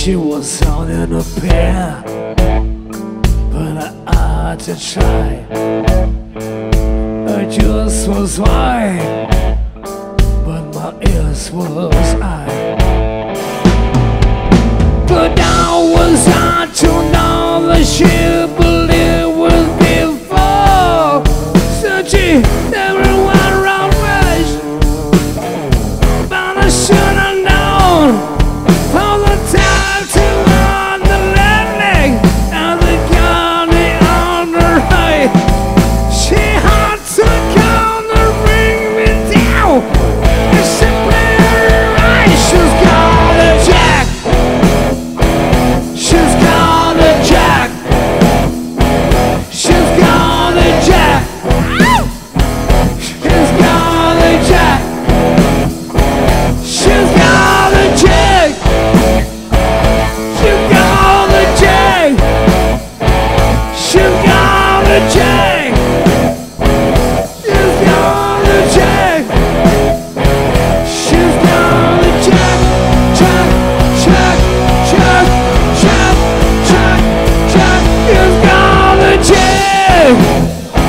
She was out in a pair, but I had to try. Her juice was white, but my ears was high. But I was hard to know that she believed was before. So she never went around rush, but I should have known all the time to on the landing and the county on her right. She had to come to bring me down, and she played her right. She's got a jack. She's got a jack. She's got a jack. She's got a jack. She's got a jack. She's got a jack. She's got a jack. She's got a jack. She's got a jack. Jack, jack, jack, jack, jack, jack. She's got a jack.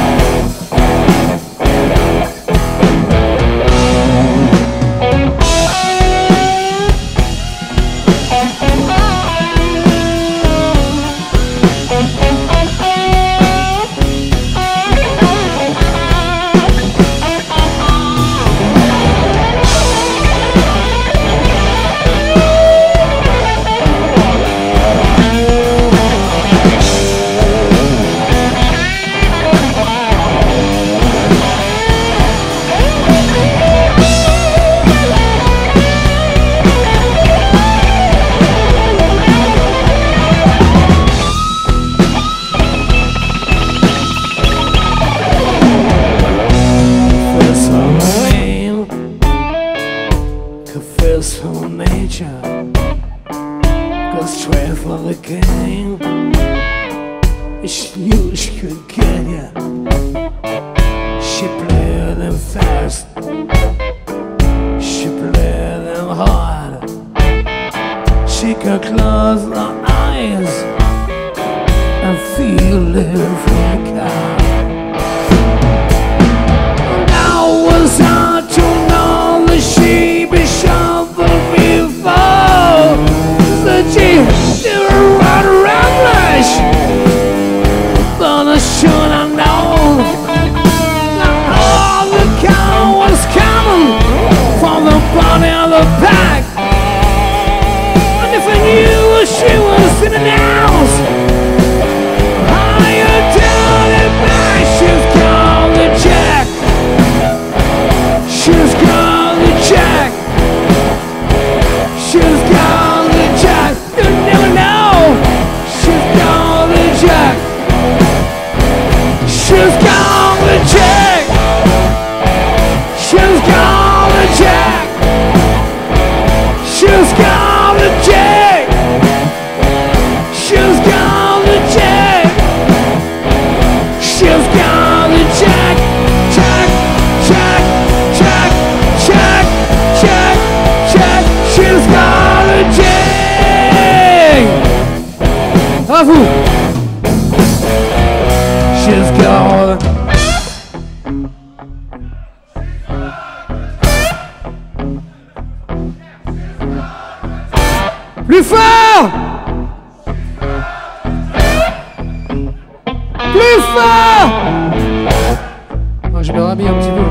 Confess for nature, go straight for the game. She knew she could get ya. She played them fast, she played them hard. She could close her eyes and feel every card. Now was hard to know that she be shuffled before. So she never run around rush, but I should have known that all the cow was coming from the body of the pack. And if I knew she was in the house, higher down and back, she's got the jack. She's got the jack. She's got the jack. You never know. She's got the jack. She's got the jack. She's got the jack. She's got the jack. She's got the jack. She's got the jack. Jack, jack, jack, jack, jack, jack. She's got a jack. À vous. She's got plus fort. Plus fort. Oh, je me rhabille un petit peu.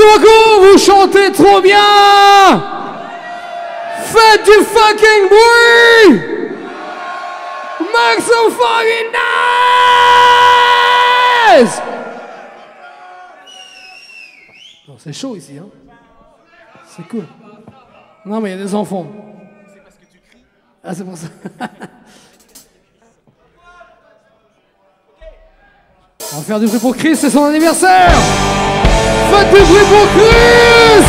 beaucoup, vous chantez trop bien. Faites du fucking bruit. Make some fucking noise. Non, c'est chaud ici, hein. C'est cool. Non, mais il y a des enfants. C'est parce que tu cries. Ah, c'est pour ça. On va faire du bruit pour Chris, c'est son anniversaire. Faites du bruit pour Chris.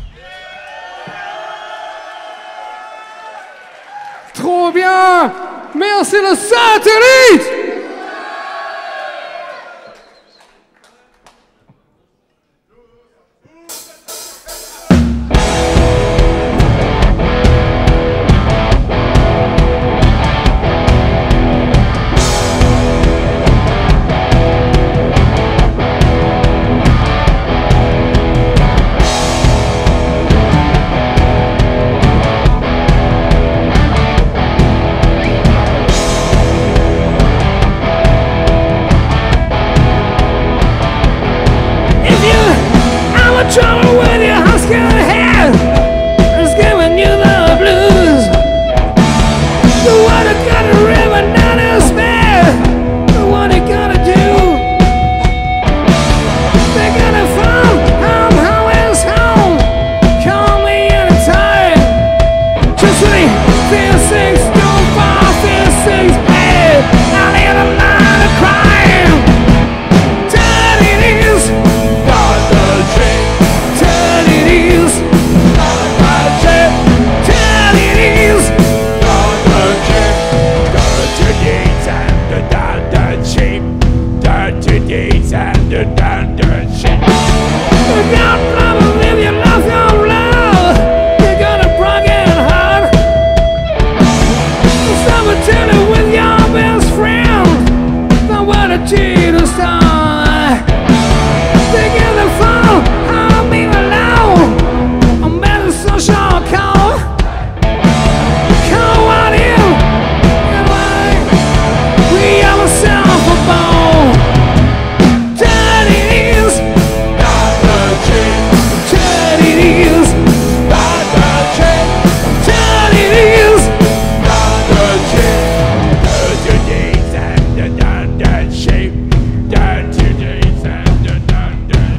Trop bien! Merci le satellite. Trouble with your husky head is giving you the blues. The one who got a river down his bed, the one who gotta do. They're gonna fall, home is home. Call me anytime. Just me, fear 6, don't fall, fear 6, hey. I'll leave a line of crime. Dirty it is, not the dream. Turn it is, not my ship. Turn it is, not the ship. Dirty deeds and the down sheep. Dirty deeds and the down sheep. You're gonna problem if you love your love. You're gonna broken heart. Someone tell it with your best friend. Don't want to cheat or start. They're gonna fall. I'm better social call. Call on you. And like we have ourselves a ball. Turn it is, not the trick. Turn it is, not the trick. Turn it is, not the trick. Dirty days and the done shape. Dirty days and the done.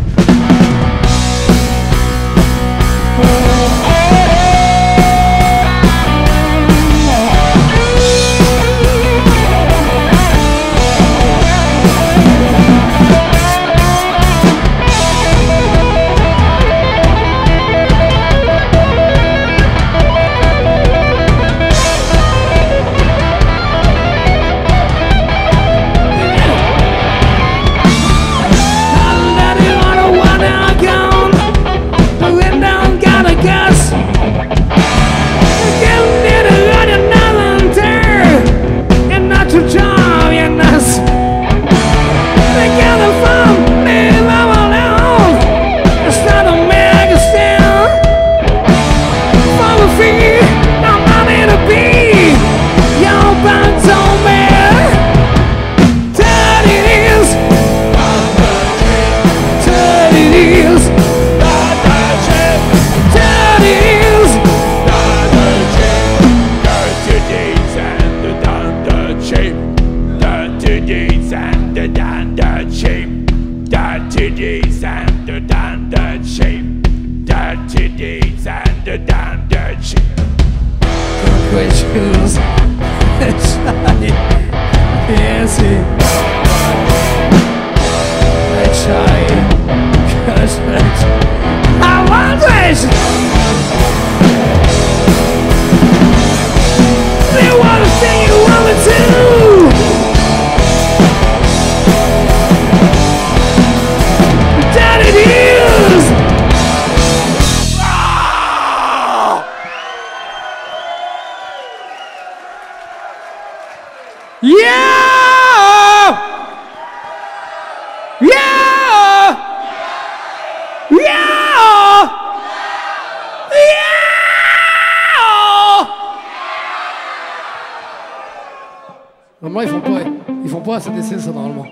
Normalement, ils font pas ACDC, ça, normalement.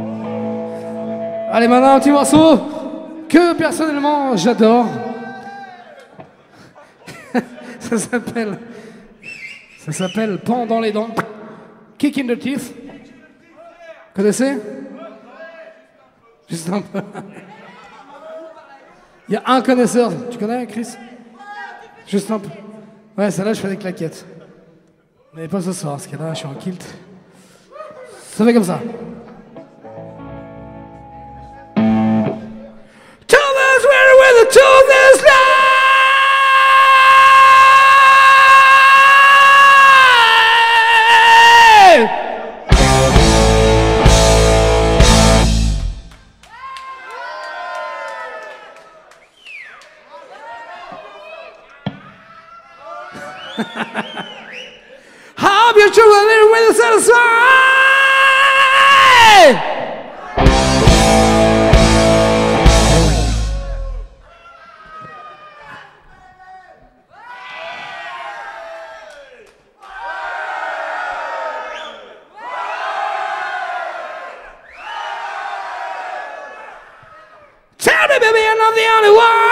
Allez, maintenant, un petit morceau que, personnellement, j'adore. Ça s'appelle Pan dans les dents. Kick in the teeth. Connaissez? Juste un peu. Il y a un connaisseur. Tu connais, Chris? Juste un peu. Ouais, celle-là, je fais des claquettes. Mais pas ce soir, parce que là, je suis en kilt. Ça fait comme ça. Thomas, where the Thomas line? Hope you're truly with satisfied. Tell me, baby, I'm not the only one.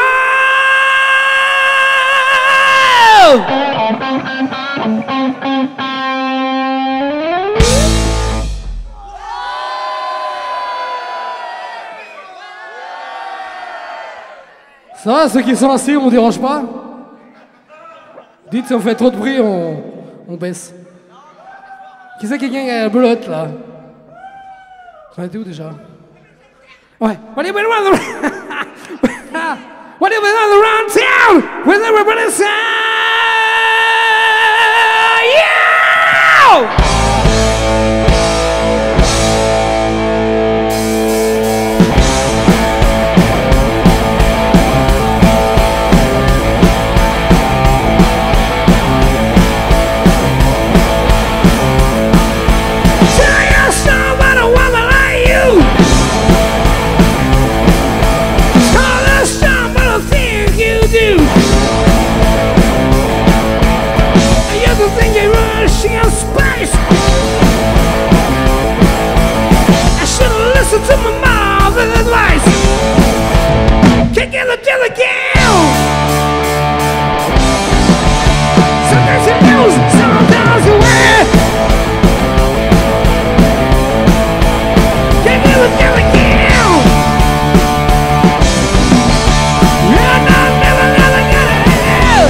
Ça va, ceux qui sont assis, on ne dérange pas? Dites si on fait trop de bruit, on baisse. Qui c'est qui a la belote là? On était où déjà? Ouais. What do you want around town with everybody say yeah! To my mouth and advice. Can't get the deal again. Sometimes you lose, sometimes you win. Can't get the deal again. You're not never gonna get it.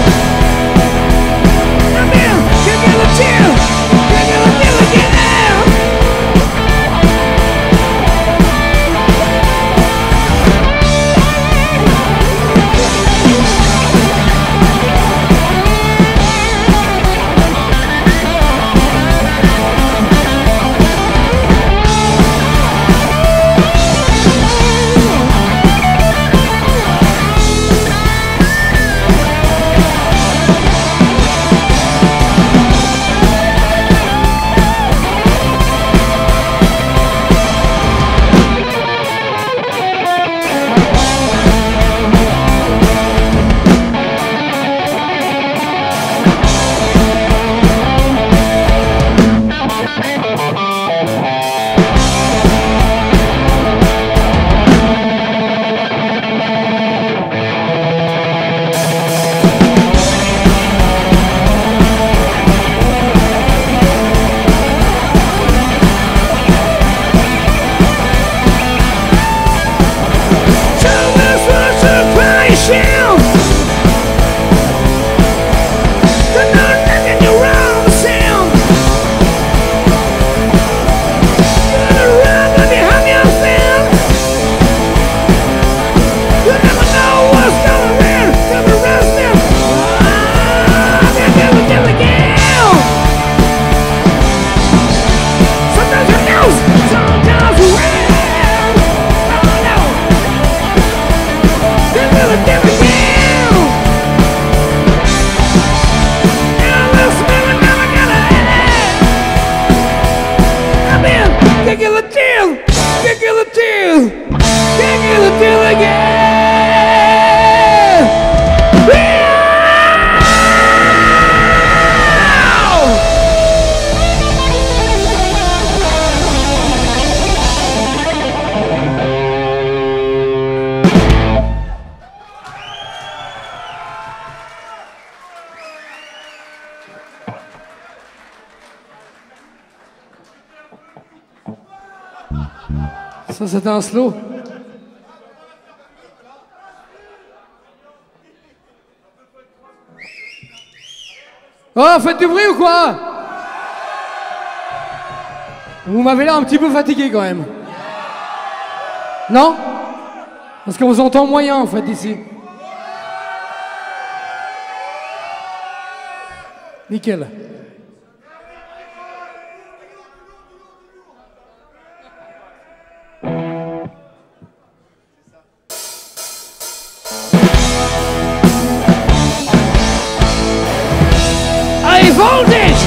I mean, can't get the deal. Can't get the deal again. Ça, c'était un slow. Oh, faites du bruit ou quoi? Vous m'avez l'air un petit peu fatigué quand même. Non? Parce qu'on vous entend moyen en fait d'ici. Nickel. voltage.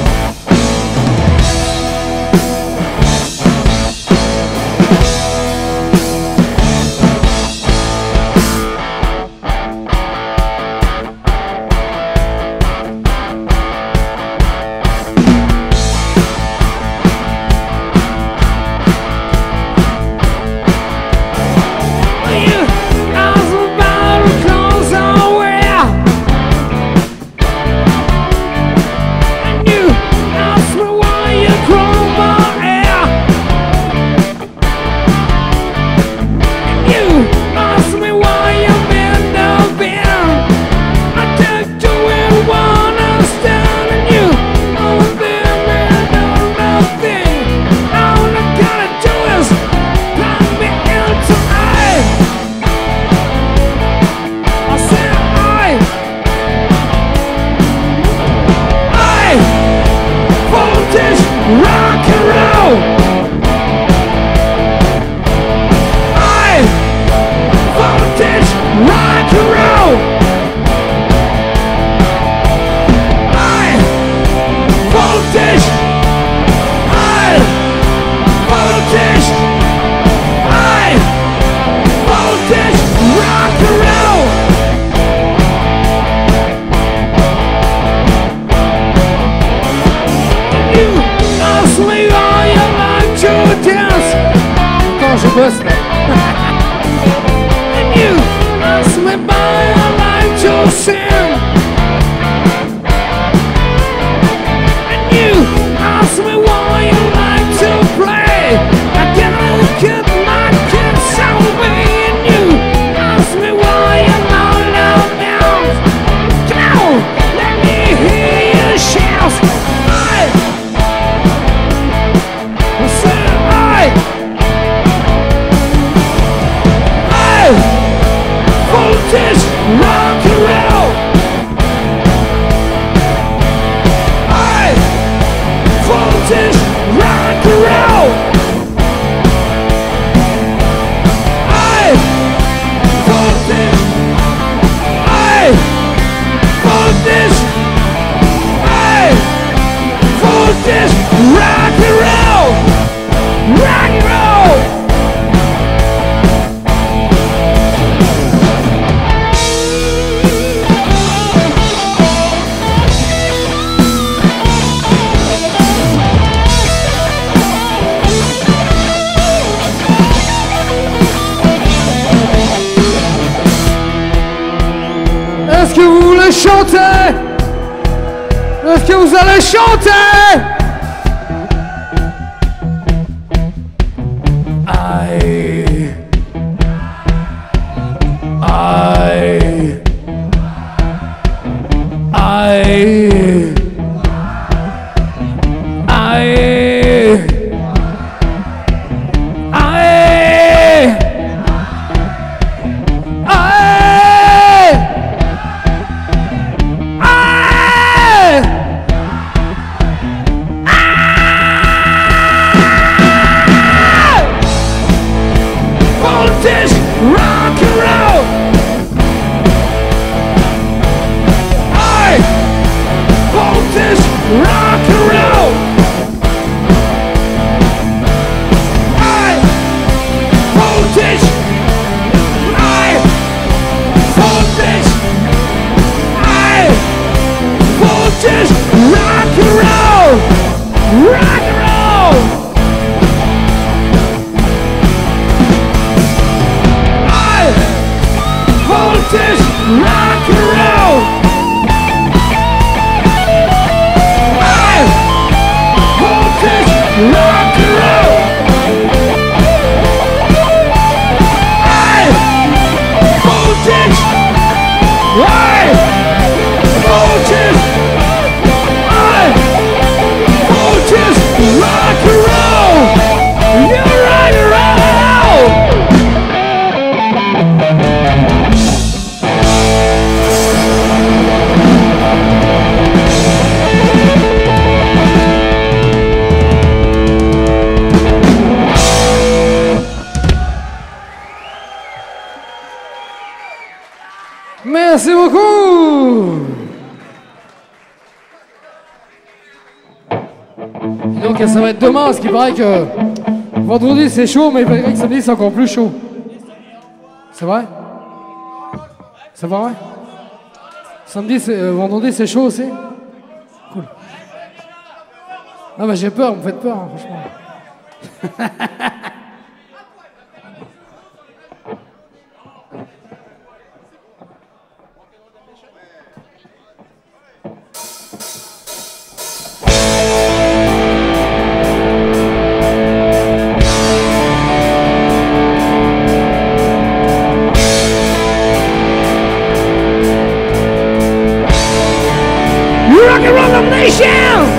Rock and roll. High voltage rock and roll. High voltage. High voltage. High voltage rock and roll. Ask me how you like to dance. Por supuesto. And you ask me how you like to sing. And you ask me why you like to play. I can't get my kids away. And you ask me why you know now. Come on, let me hear you shout. Voltage rock and roll. High voltage rock and roll. High voltage. High voltage. High voltage rock and roll. Rock and roll. Est-ce que vous voulez chanter? Est-ce que vous allez chanter? Aïe. Aïe. Aïe. Aïe. Aïe. Voltage rock and roll. High voltage rock and roll. High voltage. High voltage. High voltage rock and roll. Rock and roll. Voltage rock and roll. High voltage rock and roll. High voltage. High voltage. High voltage rock and roll. You're rock and roll. Merci beaucoup. que ça va être demain, parce qu'il paraît que vendredi c'est chaud, mais il paraît que samedi c'est encore plus chaud. C'est vrai? C'est vrai? Samedi, vendredi c'est chaud aussi? Cool. Non mais j'ai peur, vous me faites peur, hein, franchement. Rock and roll the nation!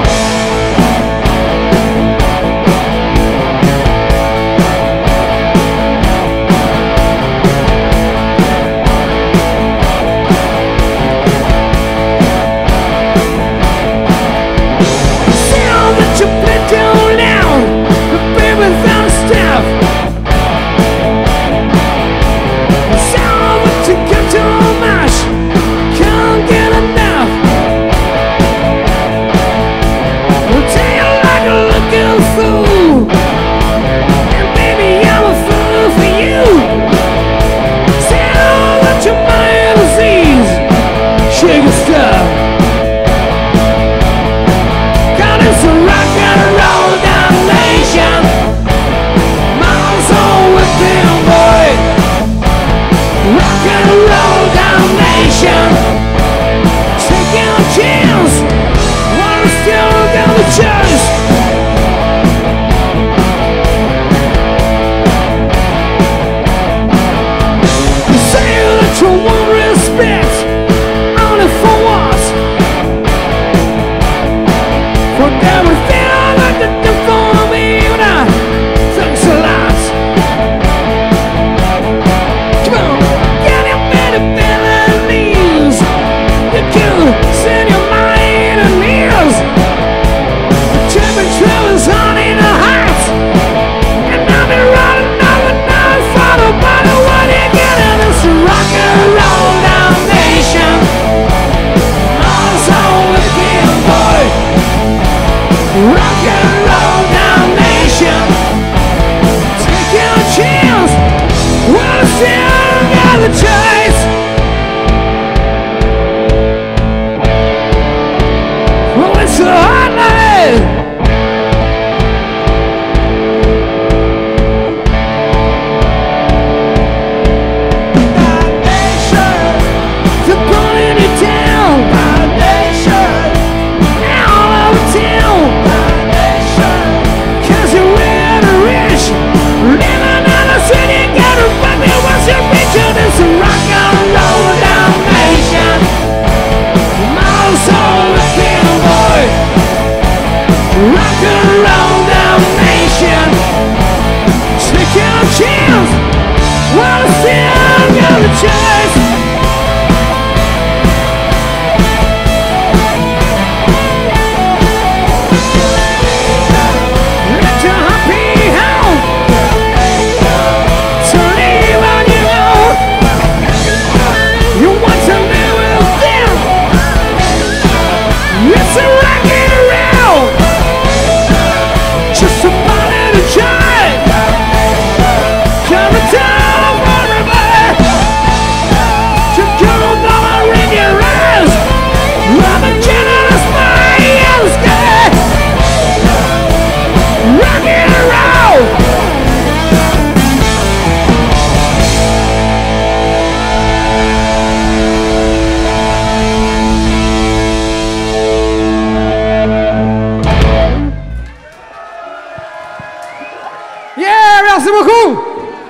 Merci beaucoup.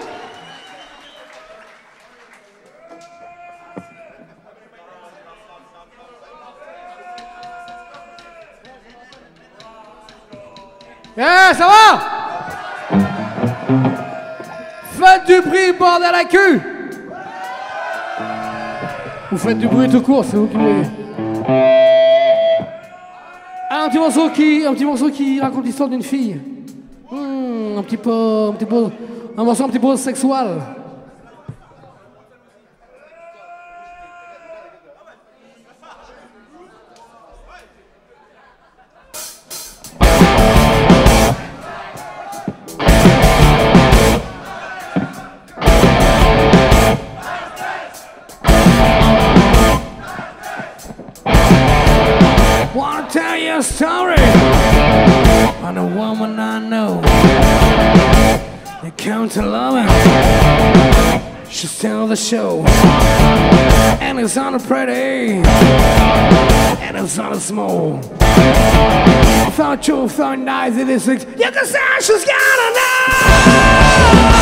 Ça va? Faites du bruit, bordel à la queue. Vous faites du bruit tout court, c'est vous qui voulez. Un petit morceau qui raconte l'histoire d'une fille. Un morceau un petit peu sexuel. Wanna tell you a story on a woman I know. They come to love her. She's still the show. And it's on a pretty. And it's on a small. Thought you thought nice in this week. You can say she's gotta know.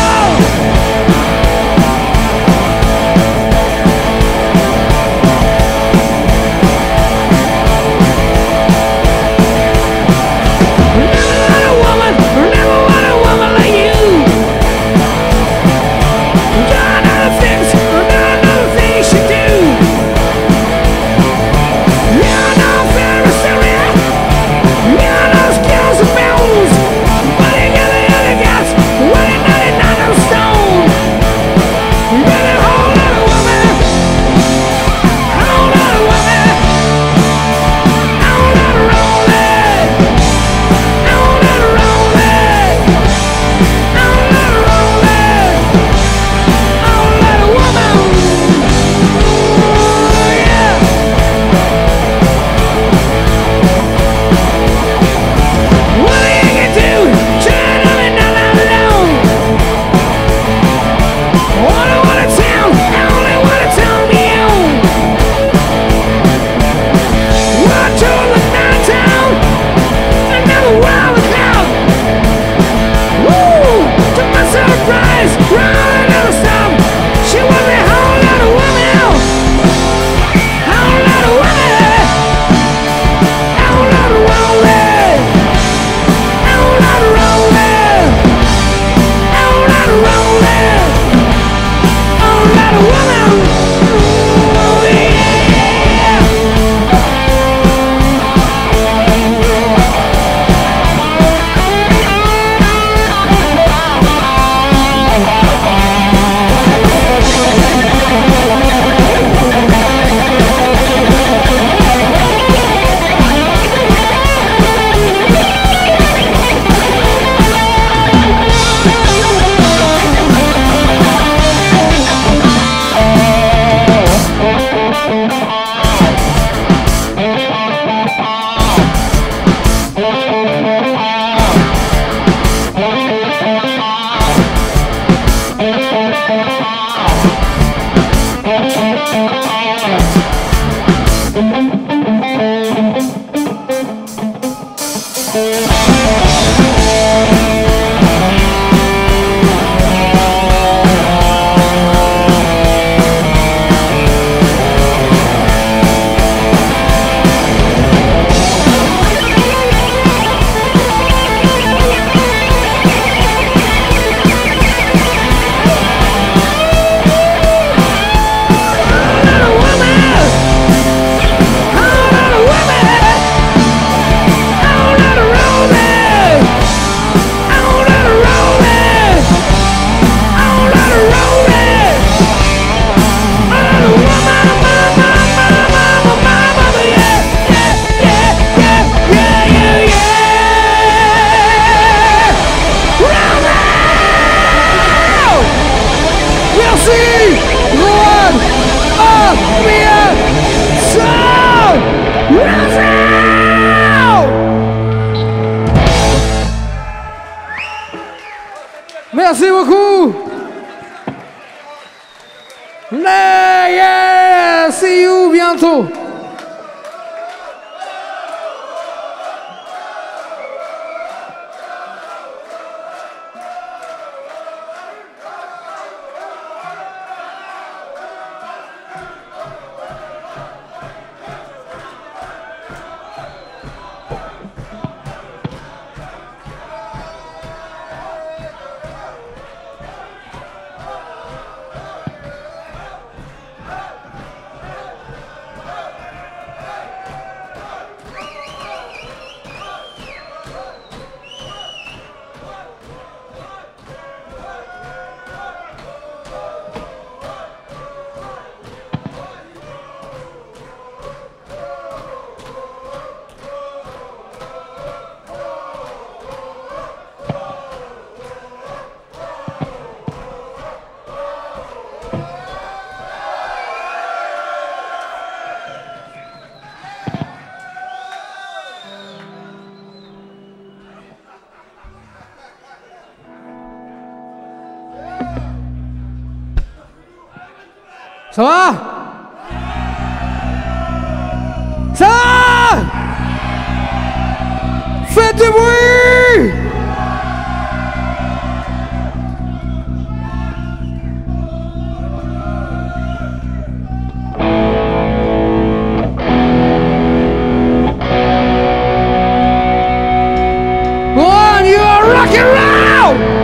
Merci beaucoup. Yeah, see you bientôt. Ça va? Ça va? Faites du bruit! One, you are rock and roll!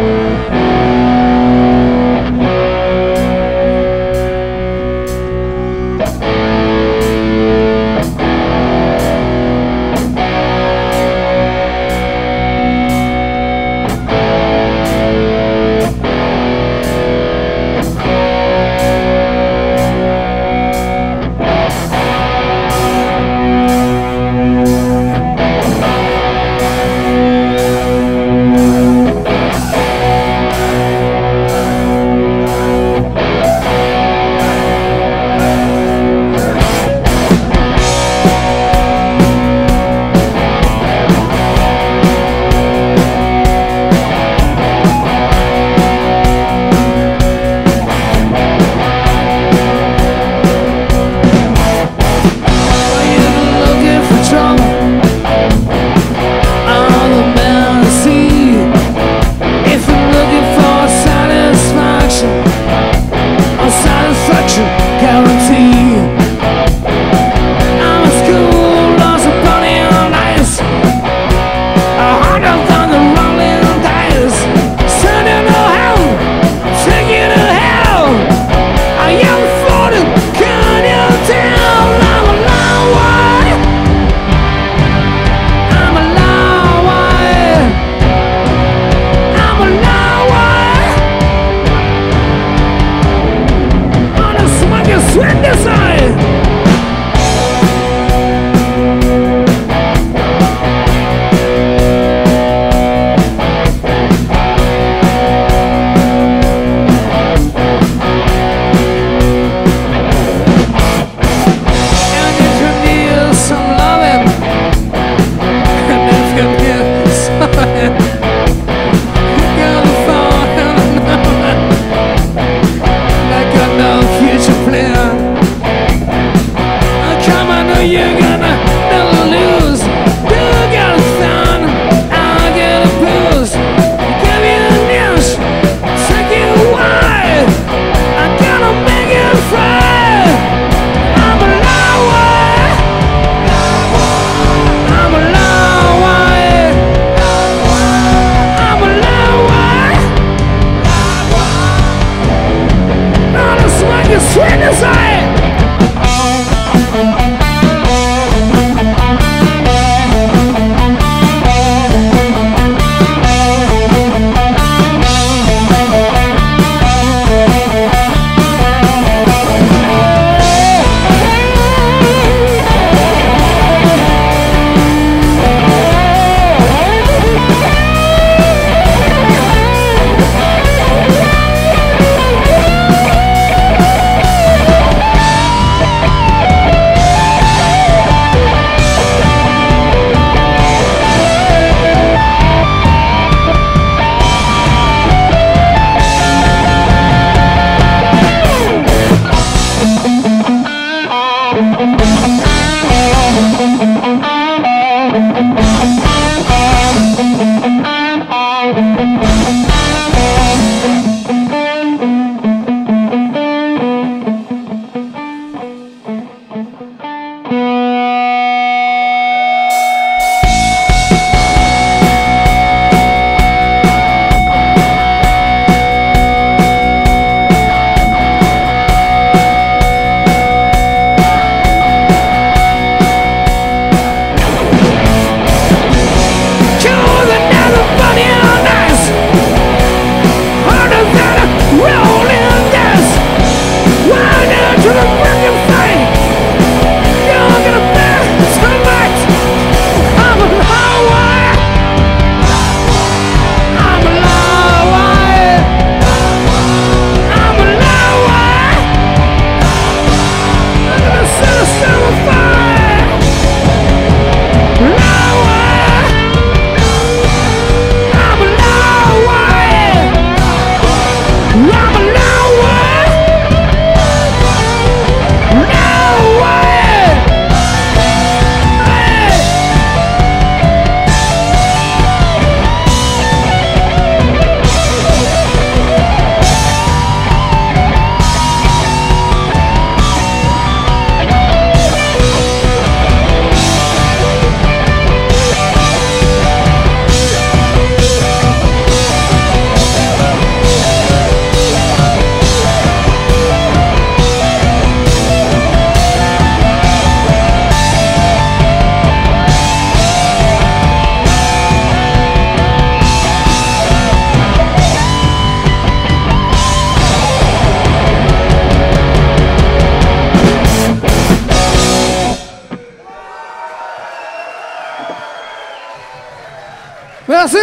Merci.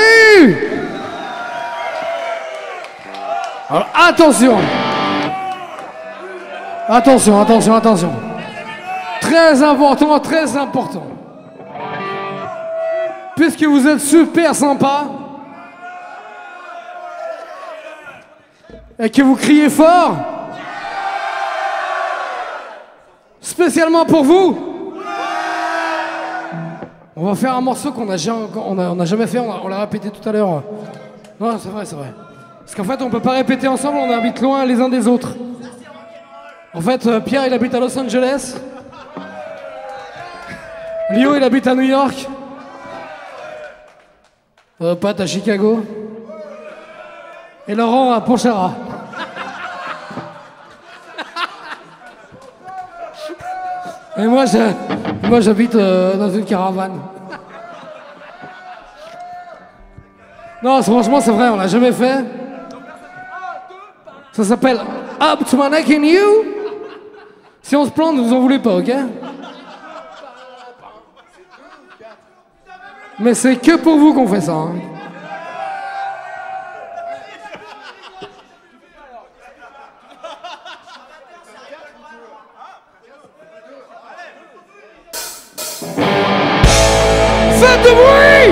Alors, attention. Attention, attention, attention. Très important, très important. Puisque vous êtes super sympa et que vous criez fort, spécialement pour vous, on va faire un morceau qu'on n'a jamais fait, on l'a répété tout à l'heure. Non, c'est vrai, c'est vrai. Parce qu'en fait, on peut pas répéter ensemble, on habite loin les uns des autres. En fait, Pierre, il habite à Los Angeles. Lio, il habite à New York. Pat à Chicago. Et Laurent à Pontcharra. Et moi, j'habite dans une caravane. Non, franchement, c'est vrai, on l'a jamais fait. Ça s'appelle Up to my neck in you. Si on se plante, vous en voulez pas, ok? Mais c'est que pour vous qu'on fait ça. Hein. Faites du bruit!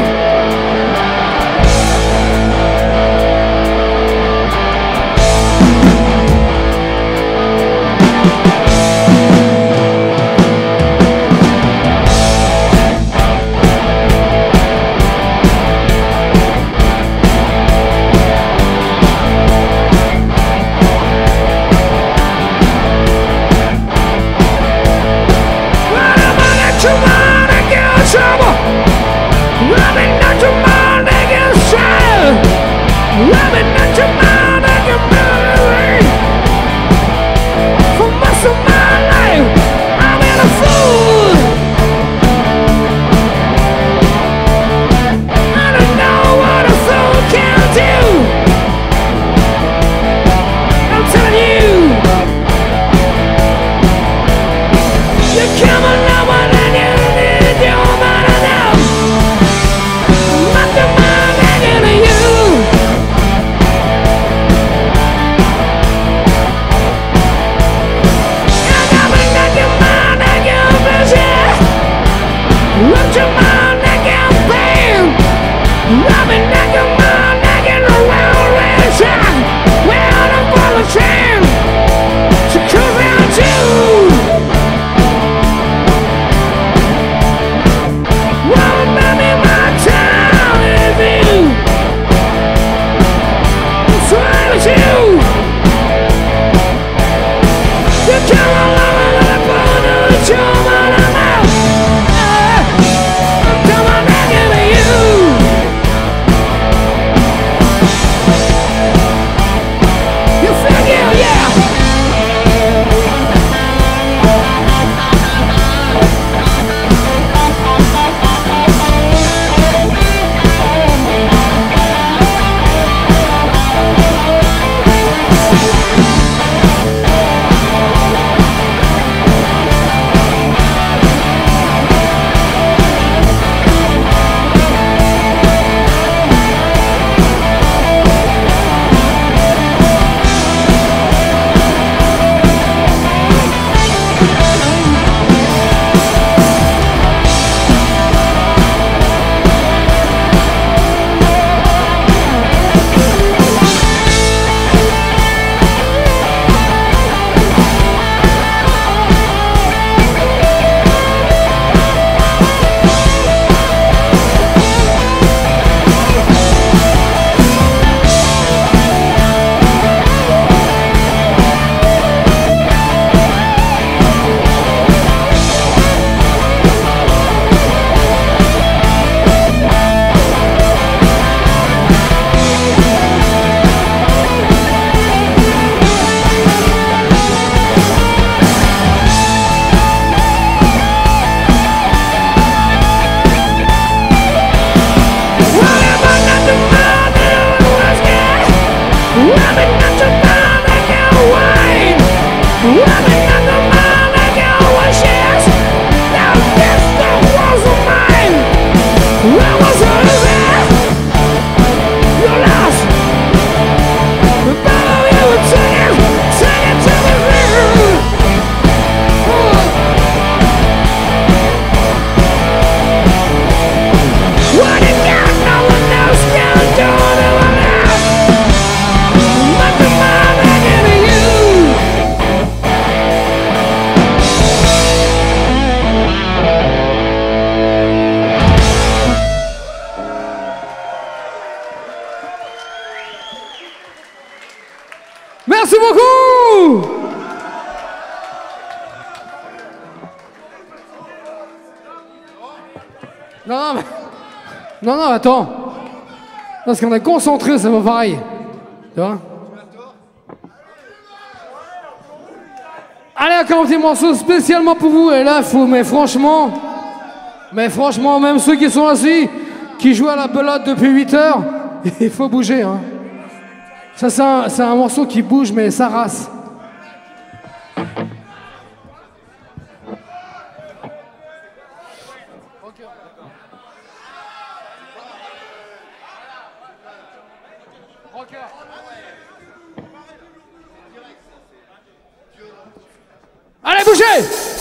Non, mais... Non, attends. Parce qu'on est concentré, c'est pas pareil. Tu vois? Allez, encore un petit morceau spécialement pour vous. Et là, mais franchement, même ceux qui sont assis, qui jouent à la belote depuis 8 heures, il faut bouger. Hein. Ça, c'est un morceau qui bouge, mais ça race. Allez, bougez!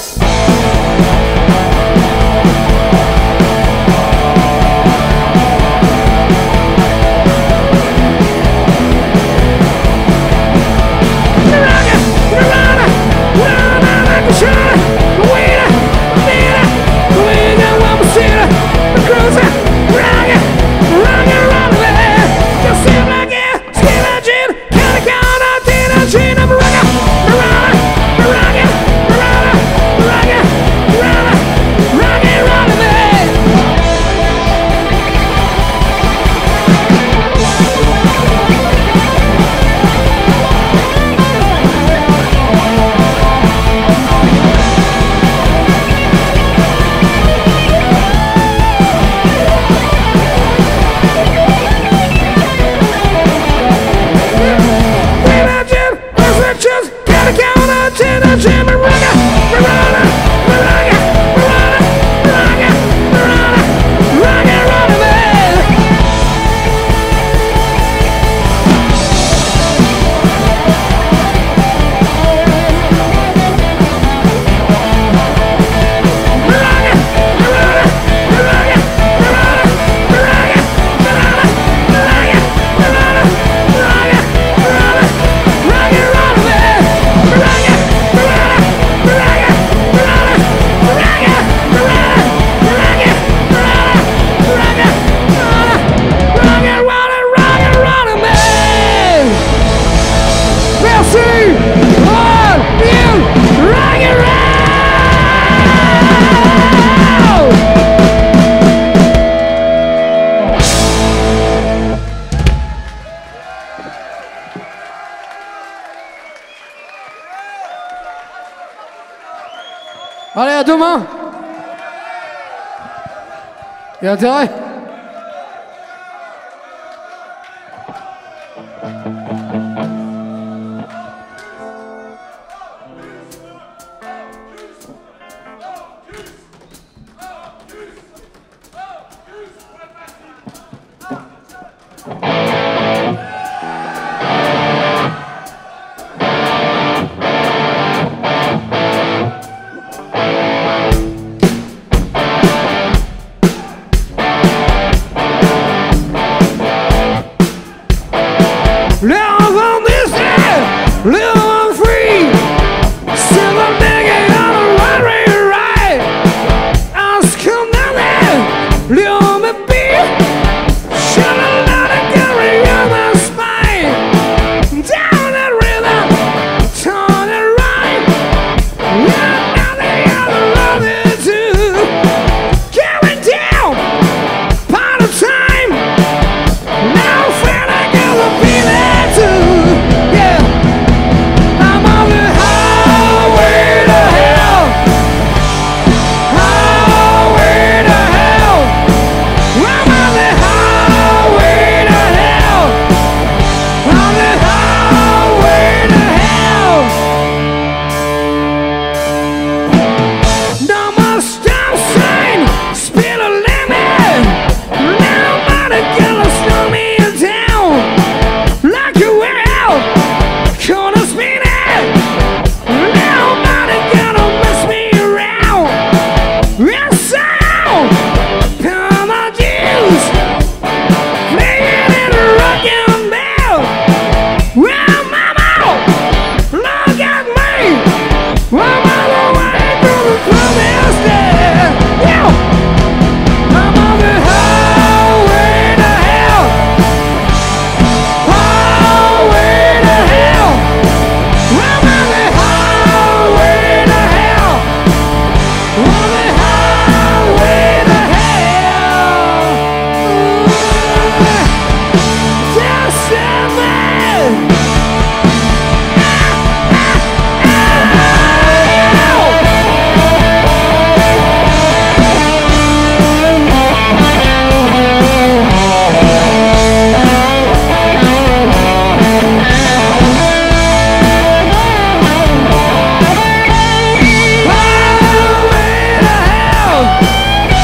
Allez, à demain. Il y a intérêt.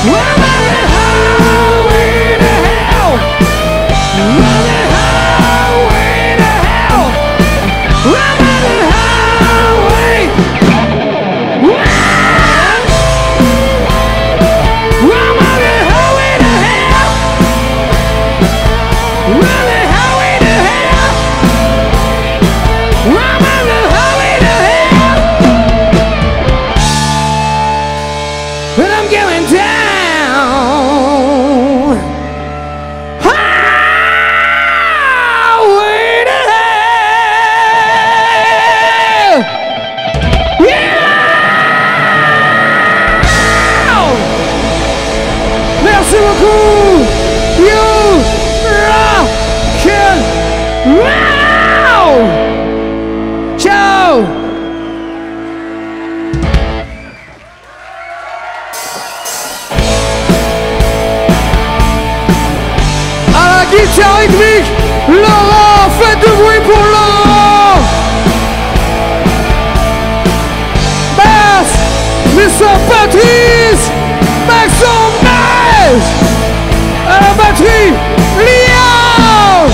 Merci beaucoup. You rock and roll. Ciao. À la guitare rythmique, Laurent, faites du bruit pour Laurent. Basse, Mr. Patrice, Maxon Nice. À la batterie, Liam.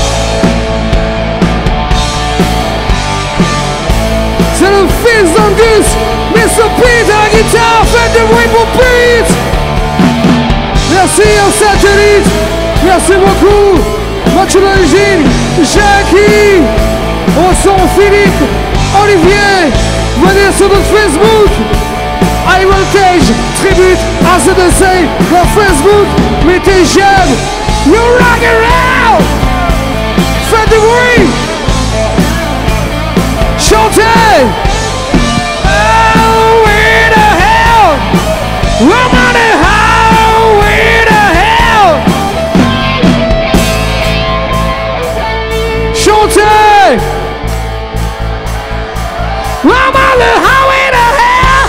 C'est le fils d'Angus, Mr. Pete à la guitare, faites du bruit pour Pete. Merci au satellite, merci beaucoup. Match d'origine, Jackie, au son Philippe, Olivier, venez sur notre Facebook. High Voltage, tribute à CDC, leur Facebook, mettez j'aime, you rock and roll. Faites du bruit, chantez. Oh, where the hell, I'm on the highway to hell. Chantez. I'm on the highway to hell.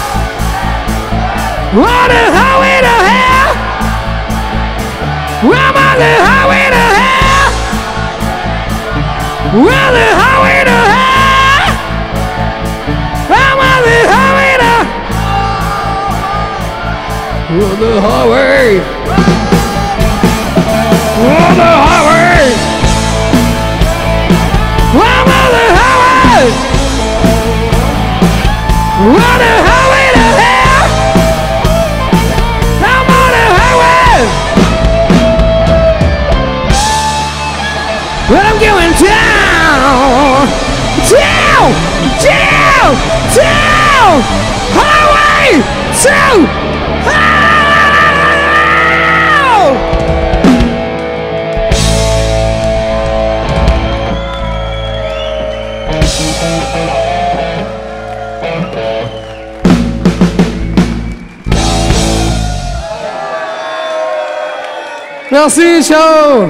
On the highway to hell. I'm on the highway to hell. On the highway to hell. I'm on the highway to. On the highway. On the highway. I'm on the highway. On the highway to hell. I'm on the highway. But I'm going down, down, down, down, highway to hell. Merci, ciao.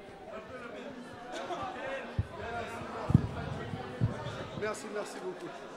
Merci beaucoup.